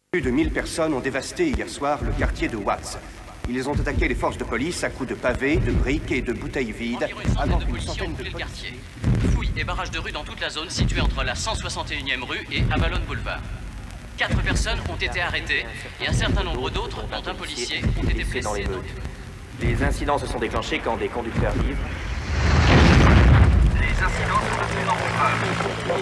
Plus de 1000 personnes ont dévasté hier soir le quartier de Watts. Ils ont attaqué les forces de police à coups de pavés, de briques et de bouteilles vides avant qu'une centaine de policiers. Fouilles et barrages de rue dans toute la zone située entre la 161e rue et Avalon Boulevard. 4 personnes ont été arrêtées et un certain nombre d'autres, dont un policier, ont été blessés dans l'émeute. Les incidents se sont déclenchés quand des conducteurs libres. Les incidents sont de plus en plus graves.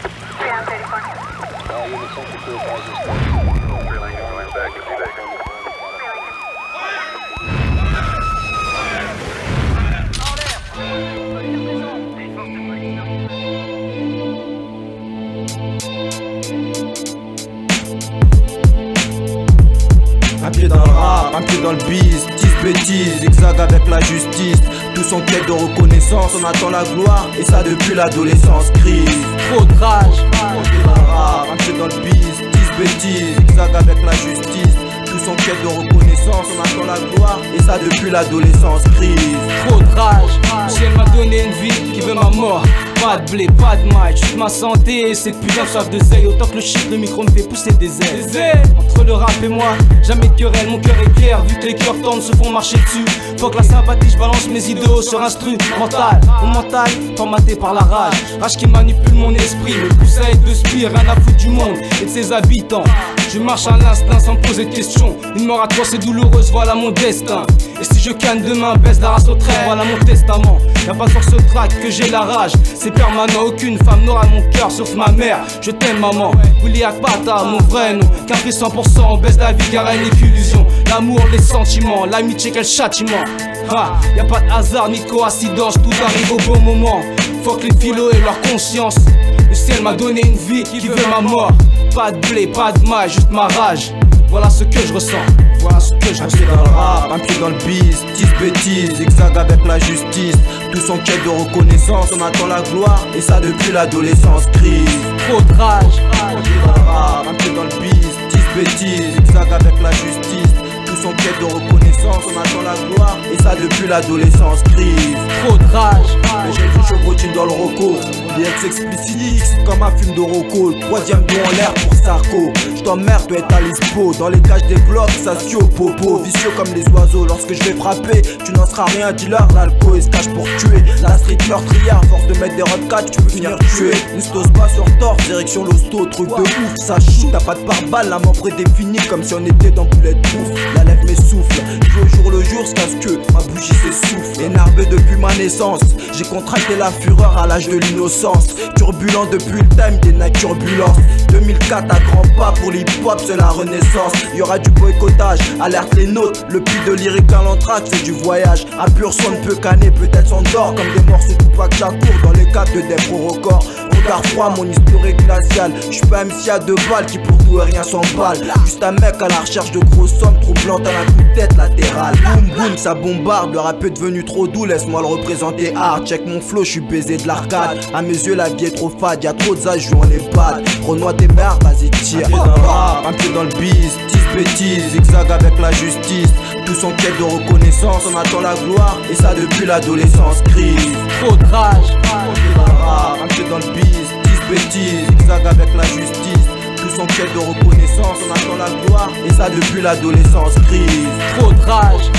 Un pied dans le rap, un pied dans le biz, 10 bêtises, zigzag avec la justice. Tous en quête de reconnaissance, on attend la gloire, et ça depuis l'adolescence. Crise, trop de rage. Un pied dans le rap, un pied dans le biz, 10 bêtises, zigzag avec la justice. Tous en quête de reconnaissance, on attend la gloire, et ça depuis l'adolescence. Crise, trop de rage. Si elle m'a donné une vie qui veut ma mort. Pas de blé, pas de maille, juste ma santé, c'est putain de soif de zèle. Autant que le shit, le micro me fait pousser des ailes. Entre le rap et moi, jamais de querelle, mon cœur est clair. Vu que les cœurs tournent, se font marcher dessus. Faut que la sympathie, je balance mes idéaux sur instrumental. Mon mental, formaté par la rage. Rage qui manipule mon esprit, le poussin est de spire, rien à foutre du monde et de ses habitants. Je marche à l'instinct sans me poser de questions. Une mort à toi c'est douloureuse, voilà mon destin. Et si je canne demain, baisse la race au trait, voilà mon testament. Y'a pas sur ce track que j'ai la rage, c'est permanent, aucune femme n'aura mon cœur sauf ma mère. Je t'aime maman, Willy Akpata, mon vrai nom. Qu'un prix 100%, on baisse la vie car elle n'est qu'illusion. L'amour, les sentiments, l'amitié, quel châtiment. Y'a pas de hasard ni de coïncidence, tout arrive au bon moment. Faut que les philos aient leur conscience. Le ciel m'a donné une vie qui veut ma mort. Pas de blé, pas de maille, juste ma rage. Voilà ce que je ressens, voilà ce que je ressens. Un pied dans le rap, un pied dans le biz, 10 bêtises, zigzag avec la justice. Tous en quête de reconnaissance, on attend la gloire, et ça depuis l'adolescence. Crise, trop de rage. Un pied dans le rap, un pied dans le biz, 10 bêtises, zigzag avec la justice. Tous en quête de reconnaissance, on attend la gloire, et ça depuis l'adolescence. Crise, trop de rage. Mais j'ai du chevrotine dans le roco, les ex explicites comme un film de Rocco. Le troisième dos en l'air pour Sarko. Je t'emmerde, dois être à l'ISPO. Dans les cages des blocs, ça sio popo. Vicieux comme les oiseaux, lorsque je vais frapper, tu n'en seras rien, dealer. L'alcool il se cache pour tuer. La street meurtrière, force de mettre des rock 4, tu peux finir tuer. Une stose pas sur torse, direction l'hosto, truc de ouf. Ça shoot, t'as pas de pare-balles, la mort prédéfinie comme si on était dans Bulletproof. La lèvre m'essouffle, je vis au jour le jour, jusqu'à ce que ma bougie s'essouffle. Énervé depuis ma naissance, j'ai contracté la fureur à l'âge de l'innocence. Turbulent depuis le time des nights turbulences. 2004 à grands pas pour l'hip-hop, c'est la renaissance. Y'aura du boycottage, alerte les notes. Le puits de lyrique à l'entracte, c'est du voyage. À pur son ne peut canner, peut-être s'endort comme des morceaux tout pas que j'accours dans les cadres de Def au record. Regard froid, mon historique glacial. J'suis pas MC à 2 balles qui pour tout et rien s'emballe. Juste un mec à la recherche de grosses sommes troublantes à la coup de tête latérale. Boum boum, ça bombarde, le rap est devenu trop doux, laisse-moi le représenter hard. Check mon flow, j'suis baisé de l'arcade. À mes yeux la vie est trop fade, y'a trop de zage, j'joue en EHPAD. Renoie tes merdes, vas-y tire. Un pied dans le rap, un pied dans le biz, 10 bêtises, zigzag avec la justice. Tous en quête de reconnaissance, on attend la gloire, et ça depuis l'adolescence. Crise, trop de rage. Un pied dans le rap, un pied dans le biz, 10 bêtises, zigzag avec la justice. Tous en quête de reconnaissance, on attend la gloire, et ça depuis l'adolescence. Crise, trop de rage.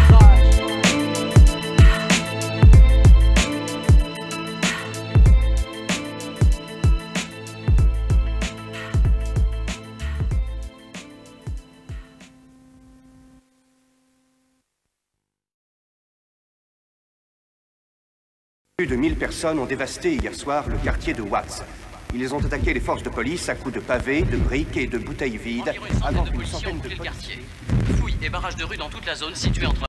Plus de 1000 personnes ont dévasté hier soir le quartier de Watts. Ils ont attaqué les forces de police à coups de pavés, de briques et de bouteilles vides Environ une centaine de policiers ont occupé le quartier. Fouilles et barrages de rue dans toute la zone située entre